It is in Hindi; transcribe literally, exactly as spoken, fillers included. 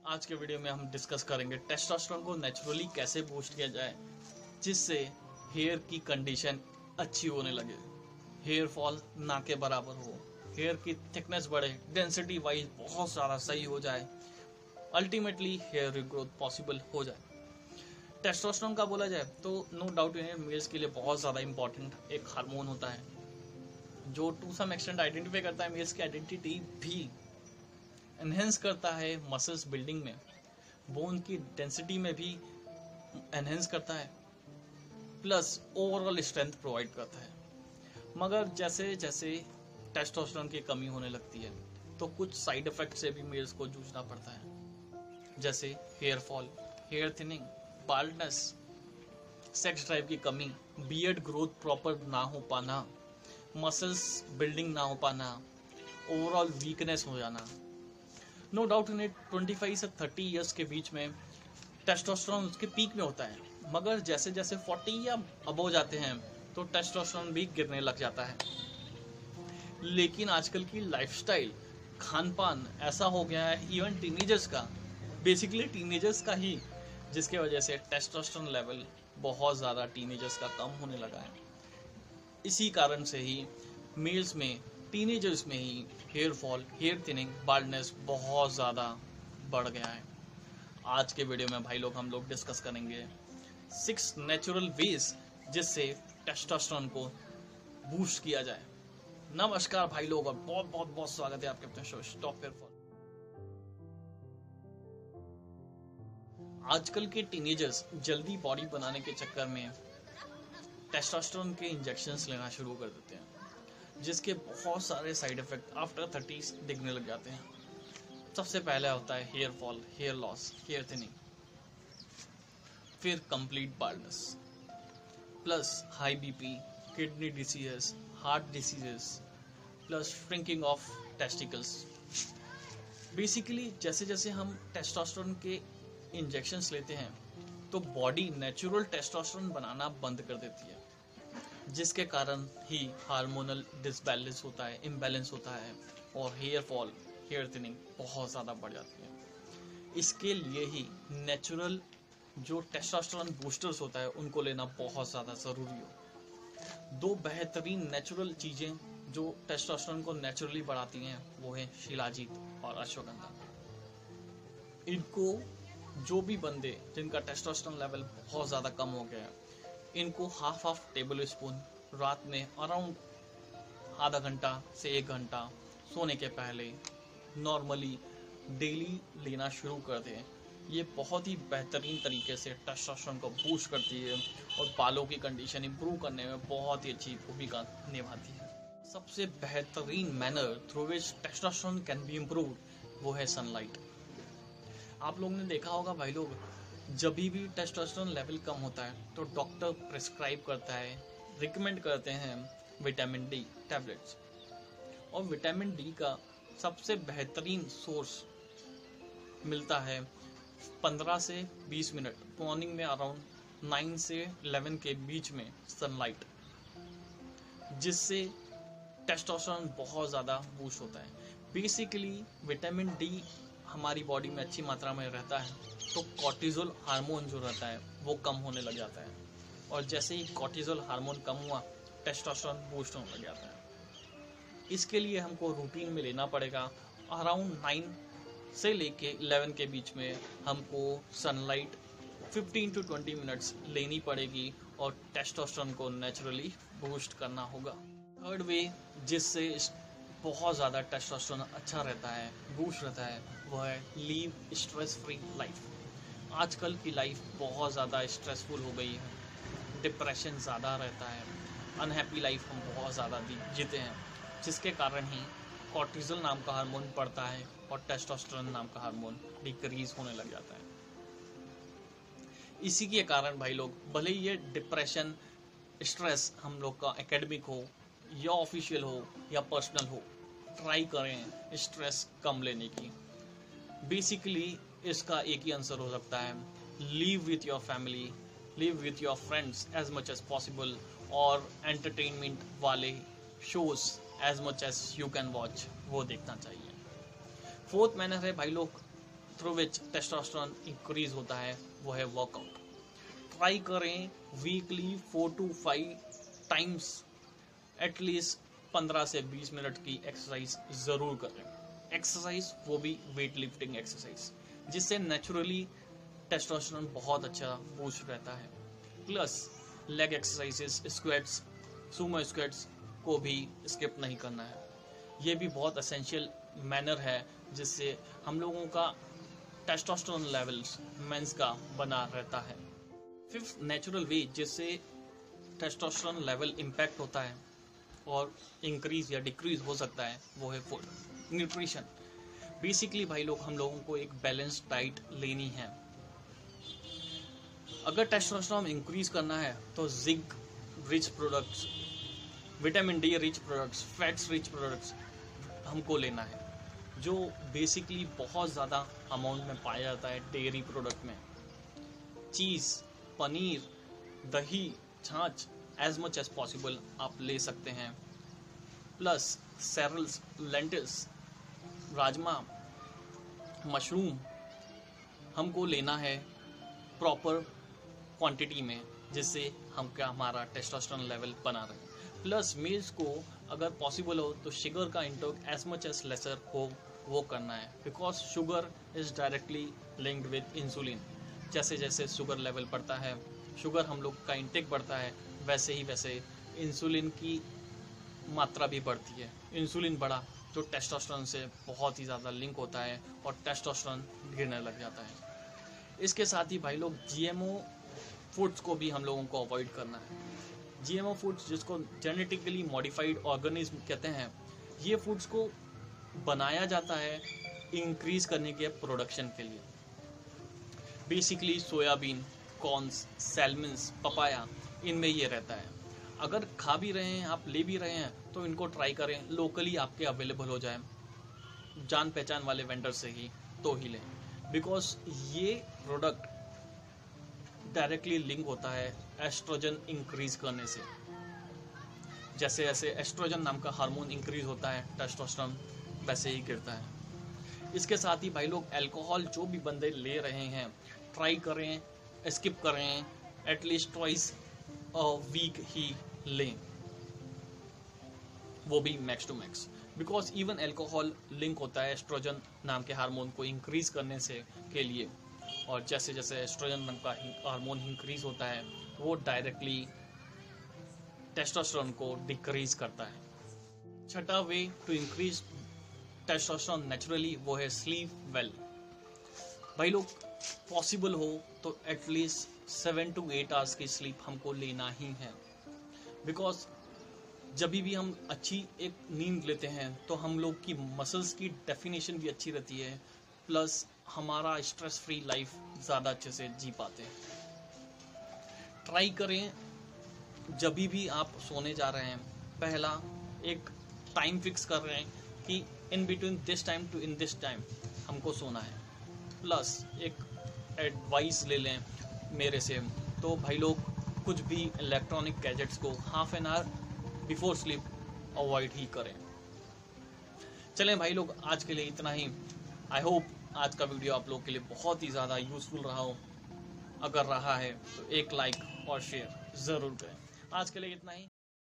आज के वीडियो में हम डिस्कस करेंगे टेस्टोस्टेरोन को नेचुरली कैसे बूस्ट किया जाए जिससे हेयर की कंडीशन अच्छी होने लगे, हेयर फॉल ना के बराबर हो, हेयर की थिकनेस बढ़े, डेंसिटी वाइज बहुत ज़्यादा सही हो जाए, अल्टीमेटली हेयर रिग्रोथ पॉसिबल हो जाए। टेस्टोस्टेरोन का बोला जाए तो नो डाउट इन मेल्स के लिए बहुत ज़्यादा इंपॉर्टेंट एक हार्मोन होता है जो टू सम एक्सटेंट आइडेंटिफाई करता है मेल्स की आइडेंटिटी भी, एनहेंस करता है मसल्स बिल्डिंग में, बोन की डेंसिटी में भी एनहेंस करता है, प्लस ओवरऑल स्ट्रेंथ प्रोवाइड करता है। मगर जैसे जैसे टेस्टोस्टेरोन की कमी होने लगती है तो कुछ साइड इफेक्ट से भी मेल्स को जूझना पड़ता है, जैसे hair fall, hair thinning, baldness, sex drive की कमी, बियर्ड ग्रोथ प्रॉपर ना हो पाना, मसल्स बिल्डिंग ना हो पाना, ओवरऑल वीकनेस हो जाना। नो डाउट इन इट पच्चीस से तीस इयर्स के बीच में टेस्टोस्टेरोन उसके पीक में होता है, मगर जैसे जैसे चालीस या अबव जाते हैं तो टेस्टोस्टेरोन भी गिरने लग जाता है। लेकिन आजकल की लाइफस्टाइल, खान पान ऐसा हो गया है, इवन टीनेजर्स का, बेसिकली टीनेजर्स का ही, जिसके वजह से टेस्टोस्टेरोन लेवल बहुत ज़्यादा टीनेजर्स का कम होने लगा है। इसी कारण से ही मेल्स में, टीनेजर्स में ही hair fall, hair thinning, baldness बहुत ज़्यादा बढ़ गया है। आज के वीडियो में भाई लोग हम लोग डिस्कस करेंगे सिक्स नेचुरल वेज जिससे टेस्टोस्टेरोन को बूस्ट किया जाए। नमस्कार भाई लोग और बहुत बहुत बहुत स्वागत है आपके अपने शो स्टॉप हेयर फॉल। आजकल के टीनेजर्स जल्दी बॉडी बनाने के चक्कर में टेस्टोस्टेरोन के इंजेक्शंस लेना शुरू कर देते हैं, जिसके बहुत सारे साइड इफेक्ट आफ्टर थर्टीज दिखने लग जाते हैं। सबसे पहला होता है hair fall, hair loss, hair thinning, फिर complete baldness, plus high BP, kidney diseases, heart diseases, plus shrinking of testicles. Basically जैसे जैसे हम टेस्टोस्टेरोन के इंजेक्शंस लेते हैं तो बॉडी नेचुरल टेस्टोस्टेरोन बनाना बंद कर देती है, जिसके कारण ही हार्मोनल डिसबैलेंस होता है, इम्बैलेंस होता है और हेयर फॉल, हेयर थिनिंग बहुत ज़्यादा बढ़ जाती है। इसके लिए ही नेचुरल जो टेस्टोस्टेरोन बूस्टर्स होता है उनको लेना बहुत ज़्यादा ज़रूरी हो। दो बेहतरीन नेचुरल चीज़ें जो टेस्टोस्टेरोन को नेचुरली बढ़ाती हैं वो है शिलाजीत और अश्वगंधा। इनको जो भी बंदे जिनका टेस्टोस्टेरोन लेवल बहुत ज़्यादा कम हो गया है, इनको हाफ हाफ टेबल स्पून रात में अराउंड आधा घंटा से एक घंटा सोने के पहले नॉर्मली डेली लेना शुरू कर दें। ये बहुत ही बेहतरीन तरीके से टेस्टोस्टेरोन को बूस्ट करती है और बालों की कंडीशन इंप्रूव करने में बहुत ही अच्छी भूमिका निभाती है। सबसे बेहतरीन manner through which testosterone can be improved वो है सनलाइट। आप लोगों ने देखा होगा भाई लोग, जब भी टेस्टोस्टेरोन लेवल कम होता है तो डॉक्टर प्रिस्क्राइब करता है, रिकमेंड करते हैं विटामिन डी टैबलेट्स। और विटामिन डी का सबसे बेहतरीन सोर्स मिलता है पंद्रह से बीस मिनट मॉर्निंग में अराउंड नौ से ग्यारह के बीच में सनलाइट, जिससे टेस्टोस्टेरोन बहुत ज़्यादा बूस्ट होता है। बेसिकली विटामिन डी हमारी बॉडी में अच्छी मात्रा में रहता है तो कॉर्टिजोल हार्मोन जो रहता है वो कम होने लग जाता है, और जैसे ही कॉर्टिजोल हार्मोन कम हुआ टेस्टोस्टेरोन बूस्ट होने लग जाता है। इसके लिए हमको रूटीन में लेना पड़ेगा अराउंड नौ से लेके ग्यारह के बीच में हमको सनलाइट पंद्रह टू बीस मिनट्स लेनी पड़ेगी और टेस्टोस्टेरोन को नेचुरली बूस्ट करना होगा। थर्ड वे जिससे बहुत ज़्यादा टेस्टोस्टेरोन अच्छा रहता है, बूस्ट रहता है, वो है लीव स्ट्रेस फ्री लाइफ। आजकल की लाइफ बहुत ज़्यादा स्ट्रेसफुल हो गई है, डिप्रेशन ज़्यादा रहता है, अनहैप्पी लाइफ हम बहुत ज़्यादा जीते हैं, जिसके कारण ही कॉर्टिजोल नाम का हार्मोन बढ़ता है और टेस्टोस्टेरोन नाम का हार्मोन डिक्रीज होने लग जाता है। इसी के कारण भाई लोग, भले ही ये डिप्रेशन, स्ट्रेस हम लोग का एकेडमिक हो या ऑफिशियल हो या पर्सनल हो, ट्राई करें स्ट्रेस कम लेने की। बेसिकली इसका एक ही आंसर हो सकता है, live with your family, live with your friends as much as possible, और एंटरटेनमेंट वाले shows as much as you can watch वो देखना चाहिए। फोर्थ मैनर है भाई लोग थ्रू विच टेस्टोस्टेरोन इंक्रीज होता है वो है वर्कआउट। ट्राई करें weekly four to five times at least पंद्रह से बीस मिनट की एक्सरसाइज ज़रूर करें। एक्सरसाइज वो भी वेट लिफ्टिंग एक्सरसाइज, जिससे नेचुरली टेस्टोस्टेरोन बहुत अच्छा बूस्ट रहता है। Plus leg exercises, squats, sumo squats को भी स्किप नहीं करना है। ये भी बहुत एसेंशियल मैनर है जिससे हम लोगों का टेस्टोस्टेरोन लेवल्स मेंस का बना रहता है। फिफ्थ नेचुरल वे जिससे टेस्टोस्टेरोन लेवल इम्पैक्ट होता है और इंक्रीज या डिक्रीज हो सकता है वो है फूड, न्यूट्रिशन। बेसिकली भाई लोग हम लोगों को एक बैलेंस्ड डाइट लेनी है। अगर टेस्टोस्टेरोन इंक्रीज करना है तो zinc rich products, vitamin D rich products, fats rich products हमको लेना है, जो बेसिकली बहुत ज़्यादा अमाउंट में पाया जाता है डेयरी प्रोडक्ट में। चीज़, पनीर, दही, छाछ एज मच एज पॉसिबल आप ले सकते हैं। Plus cereals, lentils, rajma, mushroom हमको लेना है प्रॉपर क्वांटिटी में, जिससे हम क्या हमारा टेस्टोस्टेरोन लेवल बना रहे। प्लस मेल्स को अगर पॉसिबल हो तो शुगर का intake as much as lesser हो वो करना है, because sugar is directly linked with insulin. जैसे जैसे शुगर लेवल बढ़ता है, शुगर हम लोग का इंटेक बढ़ता है, वैसे ही वैसे इंसुलिन की मात्रा भी बढ़ती है। इंसुलिन बढ़ा तो टेस्टोस्टेरोन से बहुत ही ज़्यादा लिंक होता है और टेस्टोस्टेरोन गिरने लग जाता है। इसके साथ ही भाई लोग जीएमओ फूड्स को भी हम लोगों को अवॉइड करना है। जीएमओ फूड्स, जिसको जेनेटिकली मॉडिफाइड ऑर्गेनिज्म कहते हैं, ये फूड्स को बनाया जाता है इंक्रीज करने के प्रोडक्शन के लिए। Basically soybean, corns, salmons, papaya, इनमें ये रहता है। अगर खा भी रहे हैं, आप ले भी रहे हैं, तो इनको ट्राई करें लोकली आपके अवेलेबल हो जाए, जान पहचान वाले वेंडर से ही तो ही लें, बिकॉज ये प्रोडक्ट डायरेक्टली लिंक होता है एस्ट्रोजन इंक्रीज करने से। जैसे जैसे एस्ट्रोजन नाम का हार्मोन इंक्रीज होता है, टेस्टोस्टेरोन वैसे ही गिरता है। इसके साथ ही भाई लोग अल्कोहल जो भी बंदे ले रहे हैं, ट्राई करें स्किप करें, एटलीस्ट ट्वाइस अ वीक ही लें, वो भी max to max, because even alcohol link होता है एस्ट्रोजन नाम के हार्मोन को इंक्रीज करने से के लिए। और जैसे जैसे एस्ट्रोजन नाम का हार्मोन इंक्रीज होता है वो डायरेक्टली टेस्टोस्टेरोन को डिक्रीज करता है। छठा way to increase testosterone naturally वो है स्लीप वेल। भाई लोग पॉसिबल हो तो at least seven to eight hours की स्लीप हमको लेना ही है, बिकॉज जब भी हम अच्छी एक नींद लेते हैं तो हम लोग की मसल्स की डेफिनेशन भी अच्छी रहती है, प्लस हमारा स्ट्रेस फ्री लाइफ ज़्यादा अच्छे से जी पाते हैं। ट्राई करें जब भी आप सोने जा रहे हैं, पहला एक टाइम फिक्स कर रहे हैं कि in between this time to in this time हमको सोना है। प्लस एक एडवाइस ले लें मेरे से, तो भाई लोग कुछ भी इलेक्ट्रॉनिक गैजेट्स को half an hour before sleep avoid ही करें। चलें भाई लोग, आज के लिए इतना ही। आई होप आज का वीडियो आप लोग के लिए बहुत ही ज़्यादा यूज़फुल रहा हो। अगर रहा है तो एक लाइक और शेयर ज़रूर करें। आज के लिए इतना ही।